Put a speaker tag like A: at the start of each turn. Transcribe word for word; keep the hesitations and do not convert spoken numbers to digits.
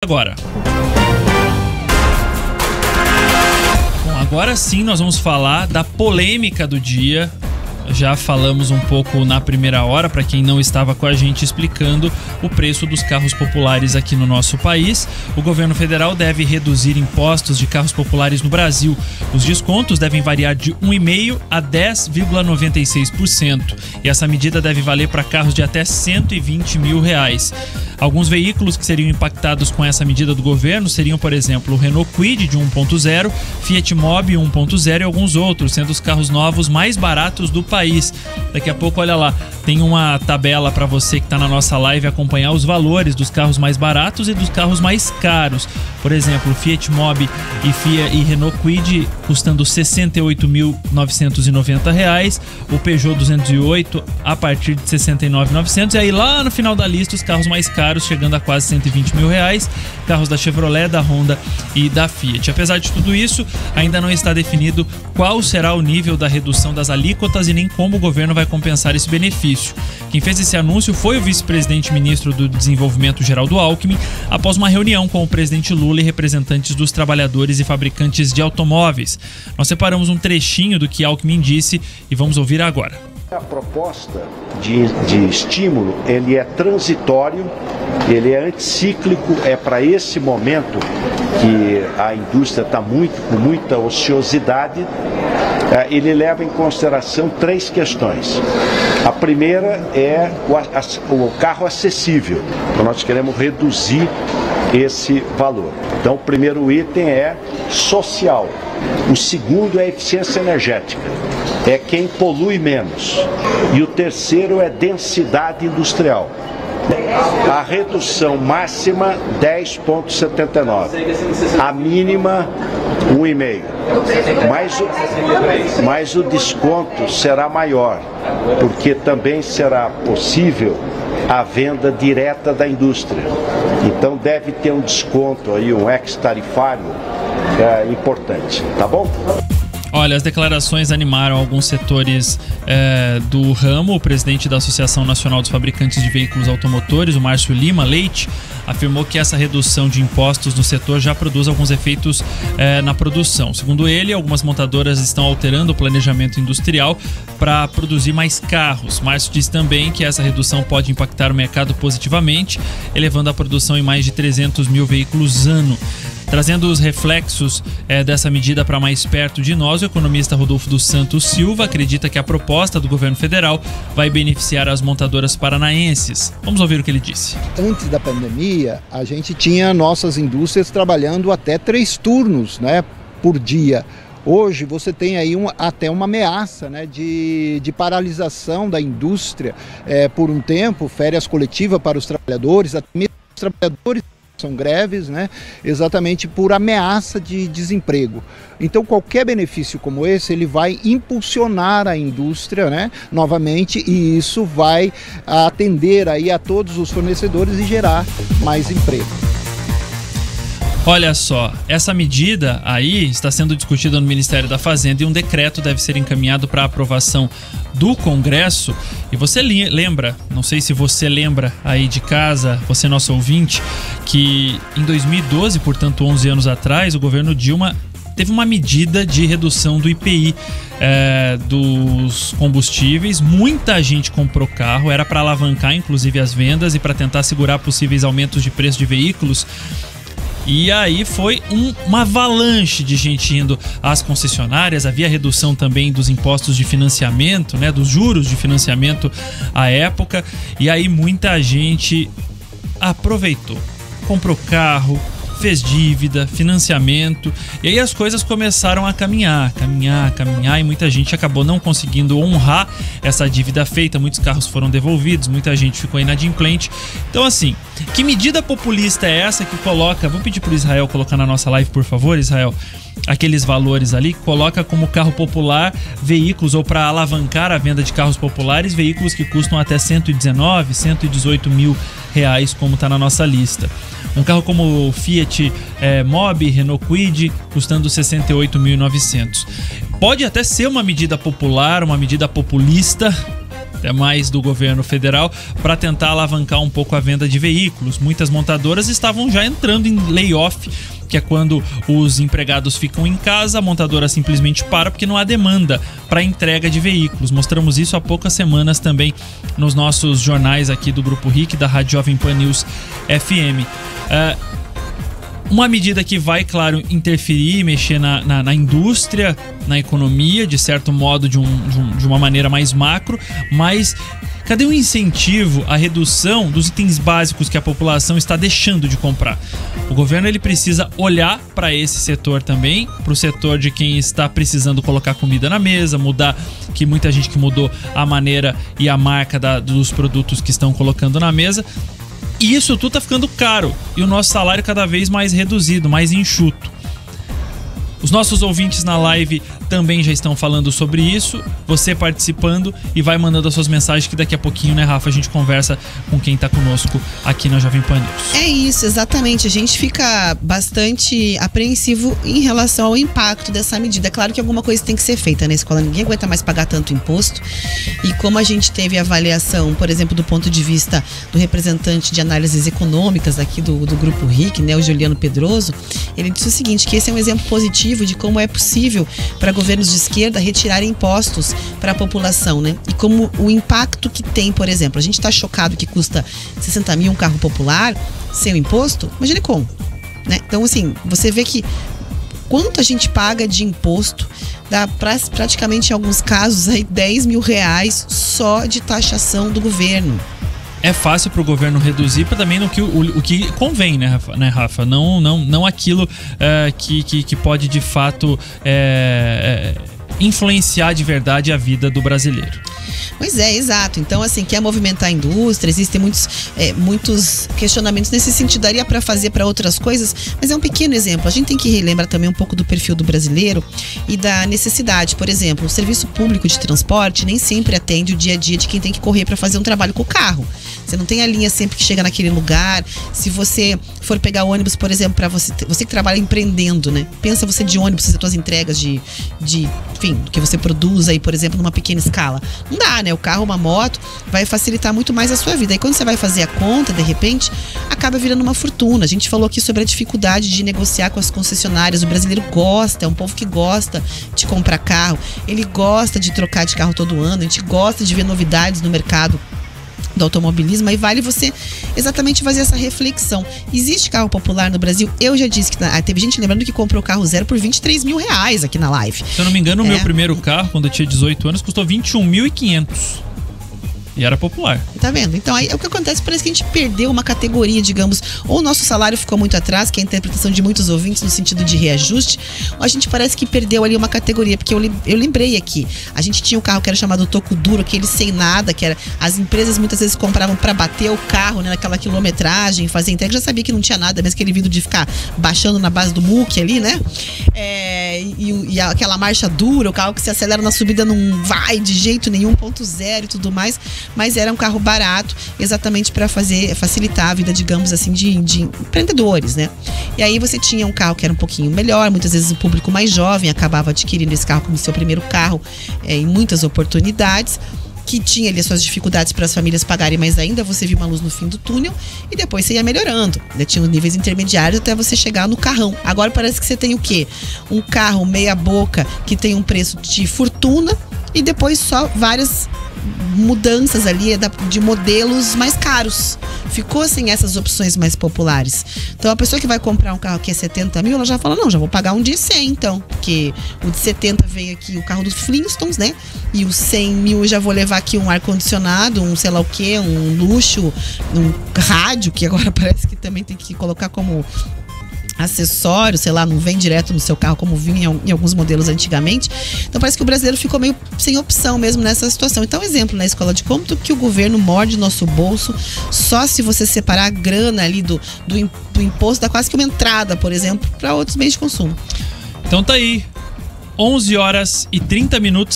A: agora. Bom, agora sim nós vamos falar da polêmica do dia. Já falamos um pouco na primeira hora, para quem não estava com a gente, explicando o preço dos carros populares aqui no nosso país. O governo federal deve reduzir impostos de carros populares no Brasil. Os descontos devem variar de um vírgula cinco por cento a dez vírgula noventa e seis por cento. E essa medida deve valer para carros de até cento e vinte mil reais. Alguns veículos que seriam impactados com essa medida do governo seriam, por exemplo, o Renault Kwid de um ponto zero, Fiat Mobi um ponto zero e alguns outros, sendo os carros novos mais baratos do país. Daqui a pouco, olha lá, tem uma tabela para você que está na nossa live acompanhar os valores dos carros mais baratos e dos carros mais caros. Por exemplo, Fiat Mobi e, Fiat, e Renault Kwid custando sessenta e oito mil novecentos e noventa reais, o Peugeot duzentos e oito a partir de sessenta e nove mil e novecentos, e aí lá no final da lista os carros mais caros chegando a quase cento e vinte mil reais, carros da Chevrolet, da Honda e da Fiat. Apesar de tudo isso, ainda não está definido qual será o nível da redução das alíquotas e nem como o governo vai compensar esse benefício. Quem fez esse anúncio foi o vice-presidente ministro do Desenvolvimento, Geraldo Alckmin, após uma reunião com o presidente Lula e representantes dos trabalhadores e fabricantes de automóveis. Nós separamos um trechinho do que Alckmin disse e vamos ouvir agora.
B: A proposta de, de estímulo, ele é transitório, ele é anticíclico, é para esse momento que a indústria está muito, com muita ociosidade. Ele leva em consideração três questões. A primeira é o, o carro acessível, então nós queremos reduzir esse valor. Então o primeiro item é social, o segundo é eficiência energética, é quem polui menos, e o terceiro é densidade industrial. A redução máxima dez vírgula setenta e nove, a mínima um vírgula cinco, mas o, mas o desconto será maior, porque também será possível a venda direta da indústria. Então deve ter um desconto aí, um ex-tarifário é, importante, tá bom?
A: Olha, as declarações animaram alguns setores é, do ramo. O presidente da Associação Nacional dos Fabricantes de Veículos Automotores, o Márcio Lima Leite, afirmou que essa redução de impostos no setor já produz alguns efeitos é, na produção. Segundo ele, algumas montadoras estão alterando o planejamento industrial para produzir mais carros. Márcio disse também que essa redução pode impactar o mercado positivamente, elevando a produção em mais de trezentos mil veículos ano. Trazendo os reflexos é, dessa medida para mais perto de nós, o economista Rodolfo dos Santos Silva acredita que a proposta do governo federal vai beneficiar as montadoras paranaenses. Vamos ouvir o que ele disse.
C: Antes da pandemia, a gente tinha nossas indústrias trabalhando até três turnos, né, por dia. Hoje você tem aí um, até uma ameaça, né, de, de paralisação da indústria é, por um tempo, férias coletivas para os trabalhadores, até mesmo os trabalhadores são greves, né, exatamente por ameaça de desemprego. Então qualquer benefício como esse, ele vai impulsionar a indústria, né, novamente, e isso vai atender aí a todos os fornecedores e gerar mais emprego.
A: Olha só, essa medida aí está sendo discutida no Ministério da Fazenda e um decreto deve ser encaminhado para aprovação do Congresso. E você lembra, não sei se você lembra aí de casa, você nosso ouvinte, que em dois mil e doze, portanto onze anos atrás, o governo Dilma teve uma medida de redução do I P I é, dos combustíveis. Muita gente comprou carro, era para alavancar inclusive as vendas e para tentar segurar possíveis aumentos de preço de veículos. E aí foi um, uma avalanche de gente indo às concessionárias. Havia redução também dos impostos de financiamento, né, dos juros de financiamento à época. E aí muita gente aproveitou, comprou carro, fez dívida, financiamento, e aí as coisas começaram a caminhar, caminhar, caminhar, e muita gente acabou não conseguindo honrar essa dívida feita. Muitos carros foram devolvidos, muita gente ficou inadimplente. Então assim, que medida populista é essa que coloca, vou pedir para o Israel colocar na nossa live, por favor, Israel, aqueles valores ali, coloca como carro popular veículos, ou para alavancar a venda de carros populares, veículos que custam até cento e dezenove, cento e dezoito mil reais, como está na nossa lista. Um carro como o Fiat é, Mobi, Renault Kwid, custando sessenta e oito mil e novecentos. Pode até ser uma medida popular, uma medida populista, até mais do governo federal, para tentar alavancar um pouco a venda de veículos. Muitas montadoras estavam já entrando em layoff, que é quando os empregados ficam em casa, a montadora simplesmente para porque não há demanda para entrega de veículos. Mostramos isso há poucas semanas também nos nossos jornais aqui do Grupo R I C, da Rádio Jovem Pan News F M. Uh, Uma medida que vai, claro, interferir, mexer na, na, na indústria, na economia, de certo modo, de, um, de, um, de uma maneira mais macro, mas cadê o incentivo à redução dos itens básicos que a população está deixando de comprar? O governo ele precisa olhar para esse setor também, para o setor de quem está precisando colocar comida na mesa, mudar, que muita gente que mudou a maneira e a marca da, dos produtos que estão colocando na mesa. E isso tudo tá ficando caro e o nosso salário cada vez mais reduzido, mais enxuto. Os nossos ouvintes na live também já estão falando sobre isso, você participando e vai mandando as suas mensagens que daqui a pouquinho, né, Rafa, a gente conversa com quem tá conosco aqui na Jovem Pan News.
D: É isso, exatamente. A gente fica bastante apreensivo em relação ao impacto dessa medida. É claro que alguma coisa tem que ser feita na escola, ninguém aguenta mais pagar tanto imposto. E como a gente teve a avaliação, por exemplo, do ponto de vista do representante de análises econômicas aqui do, do Grupo R I C, né, o Juliano Pedroso, ele disse o seguinte, que esse é um exemplo positivo de como é possível para governos de esquerda retirarem impostos para a população, né? E como o impacto que tem, por exemplo, a gente está chocado que custa sessenta mil um carro popular sem o imposto, imagine como, né? Então, assim, você vê que quanto a gente paga de imposto, dá pra, praticamente em alguns casos aí dez mil reais só de taxação do governo.
A: É fácil para o governo reduzir para também no que, o, o que convém, né, Rafa? Né, Rafa? Não, não, não aquilo é, que, que, que pode de fato é, é, influenciar de verdade a vida do brasileiro.
D: Pois é, exato. Então, assim, quer movimentar a indústria, existem muitos, é, muitos questionamentos nesse sentido, daria para fazer para outras coisas, mas é um pequeno exemplo. A gente tem que relembrar também um pouco do perfil do brasileiro e da necessidade. Por exemplo, o serviço público de transporte nem sempre atende o dia a dia de quem tem que correr para fazer um trabalho com o carro. Você não tem a linha sempre que chega naquele lugar. Se você for pegar o ônibus, por exemplo, para você, você que trabalha empreendendo, né? Pensa você de ônibus, fazer suas entregas de, de, enfim, que você produz aí, por exemplo, numa pequena escala. Não dá, né? O carro, uma moto, vai facilitar muito mais a sua vida. E quando você vai fazer a conta, de repente, acaba virando uma fortuna. A gente falou aqui sobre a dificuldade de negociar com as concessionárias. O brasileiro gosta, é um povo que gosta de comprar carro. Ele gosta de trocar de carro todo ano. A gente gosta de ver novidades no mercado do automobilismo, aí vale você exatamente fazer essa reflexão. Existe carro popular no Brasil? Eu já disse que ah, teve gente lembrando que comprou carro zero por vinte e três mil reais aqui na live.
A: Se eu não me engano, o
D: é.
A: meu primeiro carro, quando eu tinha dezoito anos, custou vinte e um mil e quinhentos. E era popular.
D: Tá vendo? Então aí o que acontece, parece que a gente perdeu uma categoria, digamos, ou o nosso salário ficou muito atrás, que é a interpretação de muitos ouvintes no sentido de reajuste, ou a gente parece que perdeu ali uma categoria, porque eu, eu lembrei aqui, a gente tinha um carro que era chamado toco duro, aquele sem nada, que era, as empresas muitas vezes compravam para bater o carro, né, naquela quilometragem, fazer entrega, já sabia que não tinha nada, mesmo aquele vidro de ficar baixando na base do muque ali, né? É, e, e aquela marcha dura, o carro que se acelera na subida não vai de jeito nenhum, ponto zero e tudo mais. Mas era um carro barato, exatamente para fazer, facilitar a vida, digamos assim, de, de empreendedores, né? E aí você tinha um carro que era um pouquinho melhor, muitas vezes o público mais jovem acabava adquirindo esse carro como seu primeiro carro, é, em muitas oportunidades, que tinha ali as suas dificuldades para as famílias pagarem, mas ainda você viu uma luz no fim do túnel e depois você ia melhorando, né? Tinha os níveis intermediários até você chegar no carrão. Agora parece que você tem o quê? Um carro meia boca que tem um preço de fortuna e depois só várias mudanças ali de modelos mais caros. Ficou assim essas opções mais populares. Então a pessoa que vai comprar um carro que é setenta mil, ela já fala, não, já vou pagar um de cem então, porque o de setenta veio aqui o carro dos Flintstones, né? E os cem mil eu já vou levar aqui um ar-condicionado, um sei lá o que, um luxo, um rádio, que agora parece que também tem que colocar como acessório, sei lá, não vem direto no seu carro como vinha em alguns modelos antigamente. Então parece que o brasileiro ficou meio sem opção mesmo nessa situação. Então, exemplo na escola de quanto que o governo morde nosso bolso só se você separar a grana ali do, do, do imposto, dá quase que uma entrada, por exemplo, para outros meios de consumo.
A: Então tá aí, onze horas e trinta minutos.